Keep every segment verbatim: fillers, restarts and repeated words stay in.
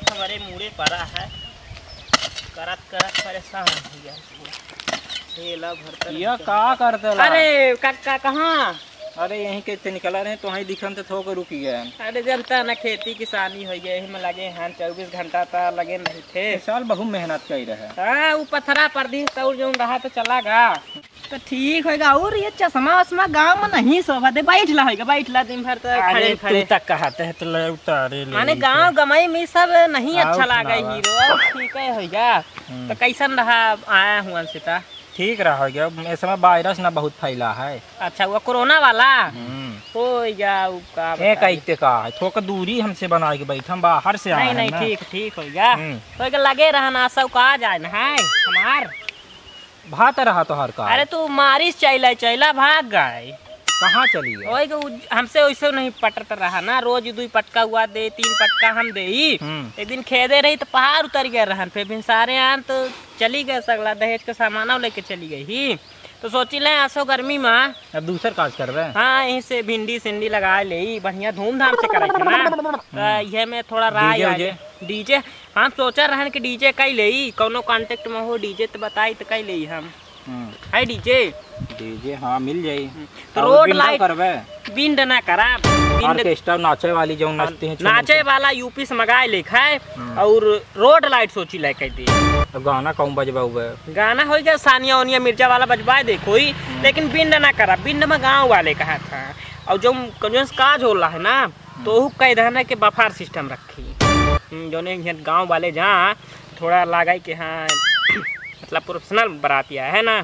हमारे मुड़े पड़ा है, करत करत परेशान हो गया पूरा। भरता यह का करते ला? अरे काका कहाँ? अरे यहीं के निकला रहे तो वहीं दिखन तो थोक रुक गया। अरे जनता ना खेती किसानी हो गए में लगे हैं, चौबीस घंटा तो लगे नहीं थे। इस साल बहुत मेहनत कर रहे। हाँ वो पथरा पर दिन तो जो रहा तो चला गा तो ठीक होगा। और ये चश्मा वश्मा गाँव में नहीं शोभा दे, बैठ ला होगा, बैठ ला दिन भर तो खड़े खड़े तक कहते हैं तो उतारे ले। माने गाँव गमई में सब नहीं अच्छा लगा हीरो। ठीक है होगा तो कैसन रहा आया हुआ सीता? ठीक रहा गया, इस समय वायरस ना बहुत फैला है। अच्छा वो कोरोना वाला हो गया का एक ऐसे का है, थोड़ा दूरी हमसे बना के बैठे, हम बाहर से आए। नहीं नहीं ठीक ठीक हो गया तो लगे रहना सब का जाए ना है हमार भात रहा तो हर का। अरे तू मारिस चैला चैला भाग गए कहाँ चली गई? वही हमसे वैसे नहीं पटत रहा ना, रोज दो पटका हुआ दे, तीन पटका हम दे। एक दिन खेदे रही तो पहाड़ उतर गए रहन, फिर बिन सारे आन तो चली गए सगला दहेज के सामान लेके चली गई ही। तो सोची ले आसो गर्मी में अब दूसर काज कर रहे। हाँ यहीं से भिंडी सिंडी लगा ले, बढ़िया धूमधाम से करे थे ना। तो यह में थोड़ा राय डीजे हम सोचा रहन कि डीजे कई ले, कोनो कांटेक्ट में हो डीजे तो बताई तो कई ले हम है डीजे। डीजे हाँ मिल जाये तो रोड लाइट बिंड ना करा, ऑर्केस्ट्रा नाचे वाली जो नाचते हैं, नाचे वाला यूपी से मंगाए लिखा है। और रोड लाइट सोची ले कह दी। तो गाना कौन बजबा हुआ? गाना हो गया सानिया ओनिया मिर्जा वाला बजवाए देखो ही, लेकिन बिंड ना करा। बिंड में गाँव वाले कहा था। और जो काज हो रहा है ना तो वो कह देना कि बफार सिस्टम रखी, जो ने गाँव वाले जहाँ थोड़ा लगा कि हाँ मतलब प्रोफेशनल बरातिया है ना।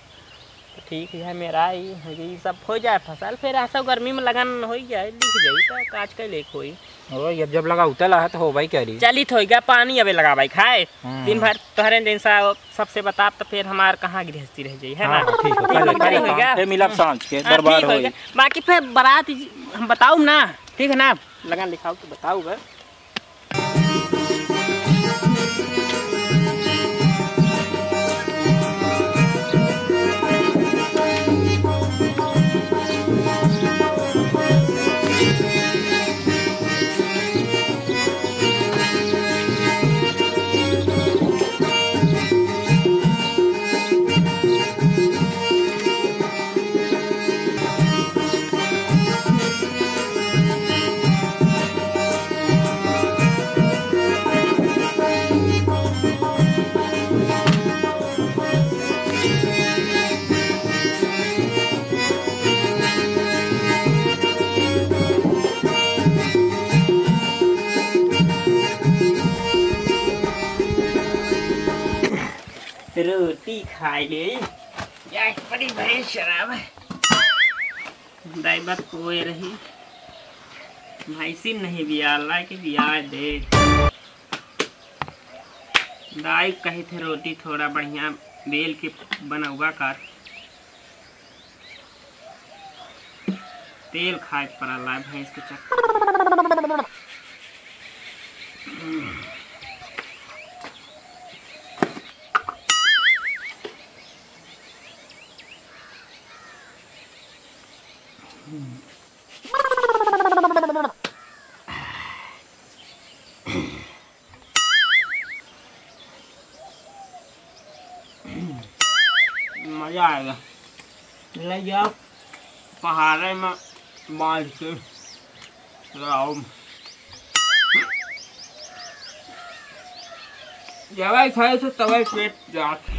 तो ठीक है मेरा ये सब हो जाए फसल, फिर ऐसा गर्मी में लगन हो जाए दिख जाए तो काज का लेख होई। ओ जब जब लगा उतला है तो हो भाई कह रही चली तो हो गया पानी अबे लगा भाई खाए दिन भर तोहरे दिन सा सबसे बता तो फिर हमार कहाँ गृहस्थी रह जाई है ना। ठीक है फिर मिलब सांझ के दरबार होई। बाकी फिर बारात हम बताऊ ना, ठीक है ना, लगन लिखाओ तो बताऊ बस। रोटी खाई ले यार, बड़ी भैंस शराब है। दाई बात कोई रही भैंसी नहीं बियाला कि बिया दे। दाई कही थे रोटी थोड़ा बढ़िया बेल के बनौगा कर, तेल खाए पड़ा भैंस के चक्कर। मजा आएगा। ले जाओ पहाड़े में बांध के लाओ, जब खाए तो तब पेट जाते।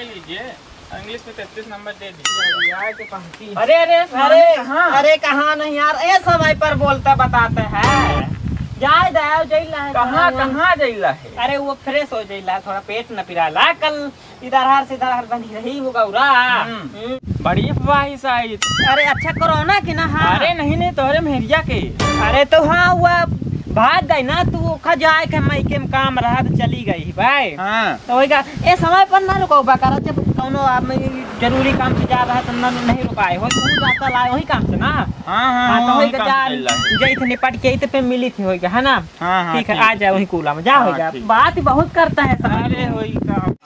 लीजिए, इंग्लिश में तैतीस नंबर दे दीजिए। अरे अरे अरे कहाँ? अरे कहाँ नहीं यार, ये समय पर बोलते बताते हैं। जाए दया जइला है कहाँ कहाँ जइला है? अरे वो फ्रेश हो जइला, थोड़ा पेट न पिराला। कल इधर हर से इधर हर बनी रही वो गौरा। बड़ी अफवाह शायद। अरे अच्छा कोरोना की ना। हाँ अरे नहीं नहीं, तोहरे मेहरिया के। अरे तो हाँ हुआ भाग गई ना तू, खा जाए के मई के काम रहा तो चली गई भाई। हाँ तो वही का ए समय पर ना रुको बकारा, जब कौनो आदमी जरूरी काम से जा रहा है तो न, नहीं रुकाए हो, तू जाता लाए वही काम से ना। हाँ हाँ हाँ तो वही वही का काम जा चल जई थे निपट के इते पे मिली थी होई है ना। हाँ हाँ ठीक है, आ जाए वही कूला में जा हो हाँ, जा। ठीक। बात ही बहुत करता है समय। अरे वही काम।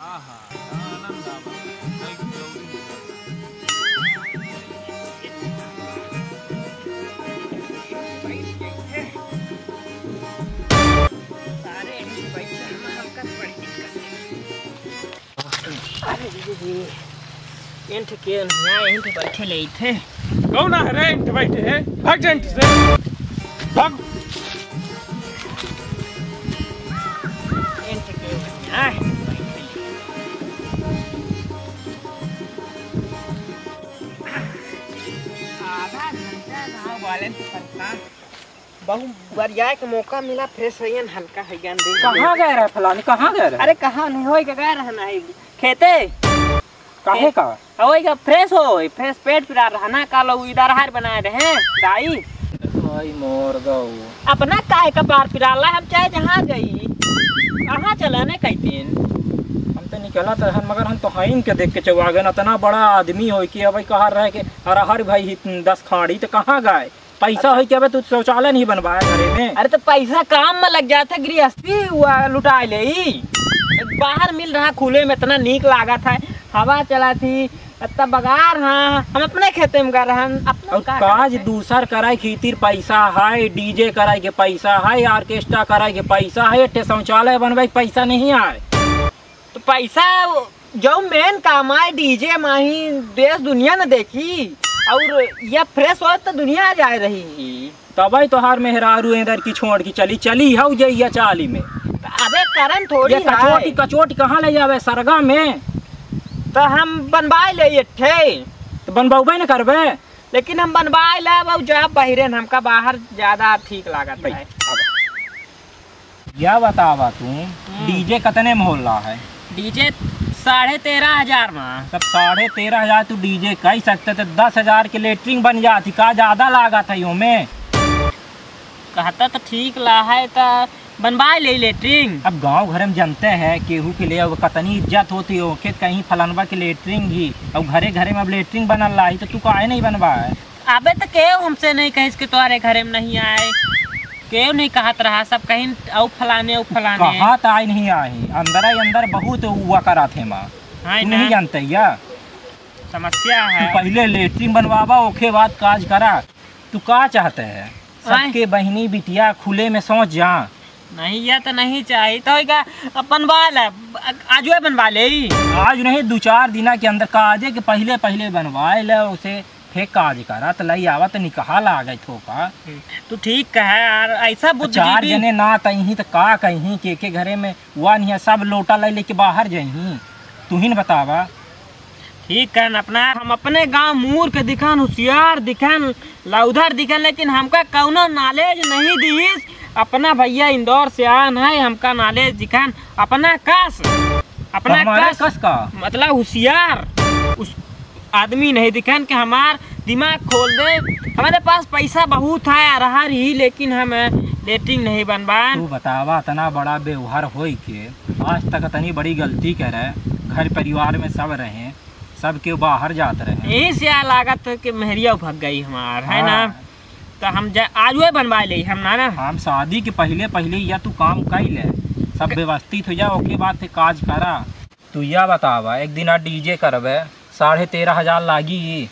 अरे जी जी इंठ के यहाँ इंठ बैठे ले थे। कौन है रे इंट बैठे है? भाग जा इंट से, भाग। इंठ के यहाँ बैठे आधा घंटा गाँव वाले से परेशान। बहुत बढ़िया के मौका मिला, फ्रेश हो हल्का हो गया। कहाँ गए रहे फलानी, कहाँ गए रहे? अरे कहाँ नहीं होई का गए रहना है खेते। काहे का? होई का फ्रेश हो, फ्रेश पेट पिरा रहा ना। कल इधर हार बनाए रहे दाई। भाई मोर गऊ। अपना काहे का पार पिराला, हम चाहे जहाँ गई कहाँ चला ने कई दिन। हम तो निकला तो हन, मगर हम तो हाइन के देख के चौआ गए। इतना बड़ा आदमी हो कि अब कहाँ रह के अरे हर भाई दस खाड़ी तो कहाँ गए? पैसा हो कि अब तू शौचालय नहीं बनवाया घरे में? अरे तो पैसा काम में लग जाता, गृहस्थी हुआ लुटा ले। बाहर मिल रहा खुले में, इतना नीक लागत है, हवा चला थी इतना बगार। हाँ हम अपने खेते में कर और काज दूसर कराए खातिर पैसा है, डीजे कराए के पैसा है, ऑर्केस्ट्रा कराए के पैसा है, एठे शौचालय बनवाए के पैसा नहीं आए। तो पैसा जो मेन काम है डीजे माही देश दुनिया न देखी, और यह फ्रेश हो तो दुनिया जा रही। तब तोहार मेहरारू इधर की छोड़ की चली चली है जइया चाली में। अबे करन थोड़ी ये कचोटी कचोटी कहाँ ले जावे? सरगा में तो हम बनवाए ले थे। तो बनवाबे न करबे? लेकिन हम बनवाए ले जा बहिरे हमका बाहर ज्यादा ठीक लागत है। या बतावा तू डीजे कितने में होला है? डीजे साढ़े तेरह हजार में। तब साढ़े तेरह हजार तू डीजे कह सकते थे, दस हजार के लेटरिंग बन जाती, का ज्यादा लागत है में? कहता तो ठीक ला है तो बनवाए ले लेटरिंग। अब गांव घर में जानते हैं केहू के लिए अब कतनी इज्जत होती है, ओके कहीं फलानवा के लेटरिंग ही अब घरे घरे में अब लेटरिंग बनल रहा तो तू काहे नहीं बनवाए? अबे तो केहू हमसे नहीं कहे कि तुम्हारे घरे में नहीं आए, केहू नहीं कहत रहा, सब कहीं औ फलाने औ फलाने कहा तो आई नहीं आई, अंदर ही अंदर बहुत हुआ करा थे माँ। नहीं जानते या समस्या है। तू पहले लेटरिंग बनवावा, ओके बाद काज करा। तू का चाहते है सबके बहनी बिटिया खुले में सोच जा? नहीं या तो नहीं चाहिए तो क्या बनवा ले, आज वो बनवा ले। आज नहीं दो चार दिन के अंदर काजे के पहले पहले बनवाए ले, उसे फेक काज करा तो लई आवा तो निकाह ला गई थोका। तू ठीक कहे यार, ऐसा बुद्धि चार जने ना तही तो का कहीं के के घरे में हुआ नहीं, सब लोटा ले लेके बाहर जही। तू ही न बतावा। ठीक है अपना, हम अपने गांव मूर्ख दिखान, होशियार दिखान, लौधर दिखान, लेकिन हमका कौनो नॉलेज नहीं दी। अपना भैया इंदौर से आन है, हमका नॉलेज दिखान अपना कस अपना कस, कस का मतलब होशियार उस आदमी नहीं दिखान कि हमार दिमाग खोल दे। हमारे पास पैसा बहुत है रहा ही, लेकिन हम लेटरिंग नहीं बनवाए। तू बतावा इतना बड़ा व्यवहार हो के आज तक इतनी बड़ी गलती करे, घर परिवार में सब रहे, सब के बाहर जाते रहे, यही से लागत कि मेहरिया भग गई हमार है ना। तो हम आज वो बनवा ले हम ना ना हम शादी के पहले पहले या तू काम कर ले, सब व्यवस्थित हो जा, ओके बाद से काज करा। तू या बतावा एक दिन आज डीजे करबे साढ़े तेरह हजार लागी,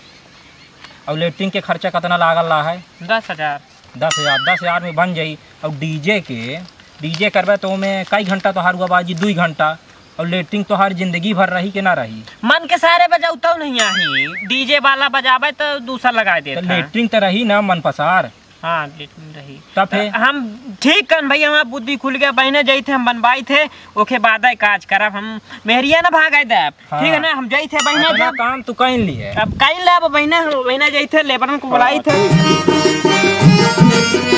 और लेटरिंग के खर्चा कितना लागल रहा है? दस हजार दस हजार दस हजार में बन जाई। और डीजे के डीजे करबे तो में कई घंटा तो हार बाजी दो घंटा, और लेटरिंग तो हर जिंदगी भर रही कि ना रही। मन के सारे बजाऊ तो नहीं आही, डीजे वाला बजावे तो दूसरा लगा दे। तो लेटरिंग तो रही ना मन पसार। हाँ ट्रीटमेंट रही तब फिर हम ठीक कर भैया हमारा बुद्धि खुल गया बहने जाई थे हम बनवाई थे ओके बाद काज करब हम मेहरिया ना भाग दे हाँ। ठीक है ना हम जाई थे बहने अपना काम तू कर लिए अब कई ले बहने बहने जाई थे लेबरन को बुलाई थे